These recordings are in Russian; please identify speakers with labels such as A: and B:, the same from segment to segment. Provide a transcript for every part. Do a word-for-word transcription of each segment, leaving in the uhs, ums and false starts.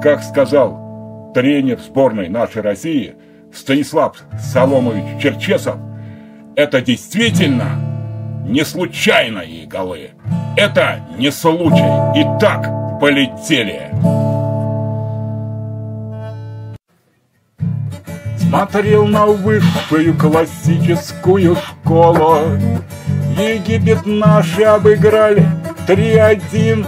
A: Как сказал тренер сборной нашей России Станислав Соломович Черчесов, это действительно не случайные голы. Это не случай. Итак, полетели. Смотрел на высшую классическую школу. Египет наши обыграли три один.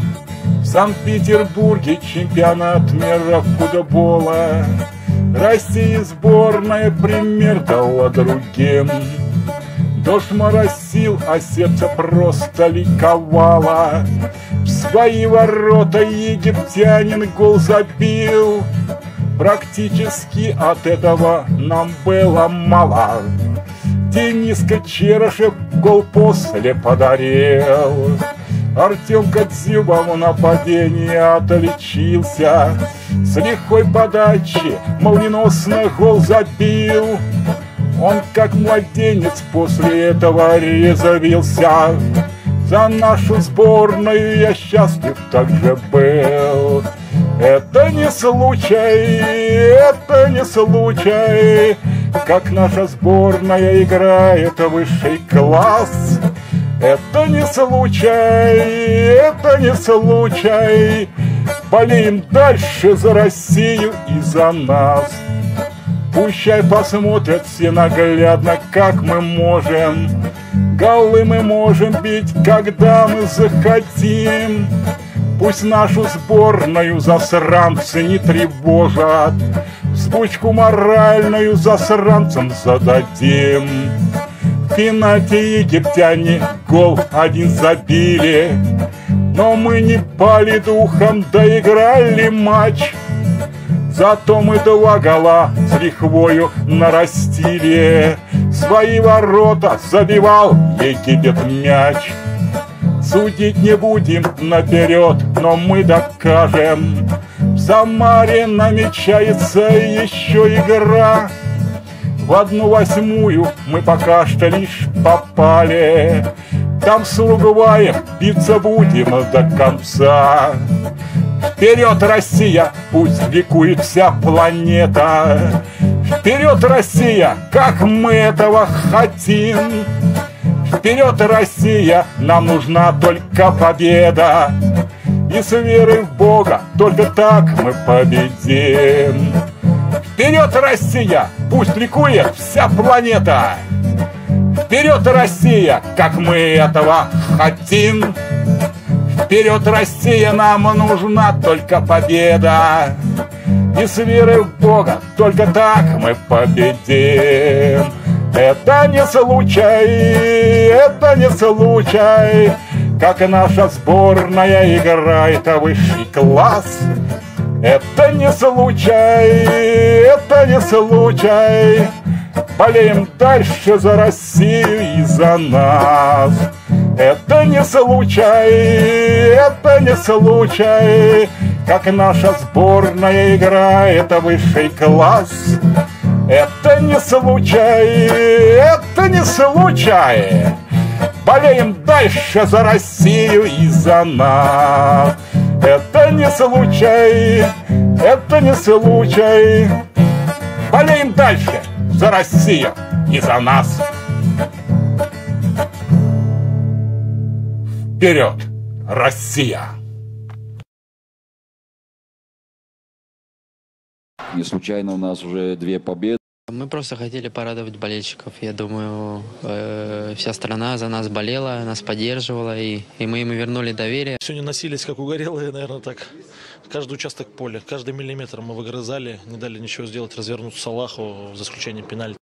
A: В Санкт-Петербурге чемпионат мира футбола. России сборная пример дала другим. Дождь моросил, а сердце просто ликовало. В свои ворота египтянин гол забил. Практически от этого нам было мало. Дениска Черышев гол после подарил. Артем Кодзюба в нападении отличился. С легкой подачи молниеносно гол забил. Он как младенец после этого резвился. За нашу сборную я счастлив также был. Это не случай, это не случай, как наша сборная играет в высший класс. Это не случай, это не случай, болеем дальше за Россию и за нас. Пущай посмотрят все наглядно, как мы можем. Голы мы можем бить, когда мы захотим. Пусть нашу сборную засранцы не тревожат. Взбучку моральную засранцам зададим. В пенальти египтяне гол один забили. Но мы не пали духом, доиграли матч. Зато мы два гола с лихвою нарастили. Свои ворота забивал Египет мяч. Судить не будем наперед, но мы докажем. В Самаре намечается еще игра. В одну восьмую мы пока что лишь попали. Там с Уругваем биться будем до конца. Вперед, Россия, пусть ликует вся планета. Вперед, Россия, как мы этого хотим. Вперед, Россия, нам нужна только победа. И с верой в Бога только так мы победим. Вперед, Россия, пусть ликует вся планета. Вперед, Россия, как мы этого хотим. Вперед, Россия, нам нужна только победа. И с верой в Бога только так мы победим. Это не случай, это не случай, как наша сборная играет в высший класс. Это не случай, это не случай, болеем дальше за Россию и за нас. Это не случай, это не случай, как наша сборная играет в высший класс. Это не случай, это не случай, болеем дальше за Россию и за нас. Это не случай, это не случай, болеем дальше за Россию и за нас. Вперед, Россия!
B: Не случайно у нас уже две победы.
C: Мы просто хотели порадовать болельщиков. Я думаю, э, вся страна за нас болела, нас поддерживала, и, и мы им вернули доверие.
D: Сегодня носились как угорелые, наверное, так. Каждый участок поля, каждый миллиметр мы выгрызали, не дали ничего сделать, развернуться Салаху, за исключением пенальти.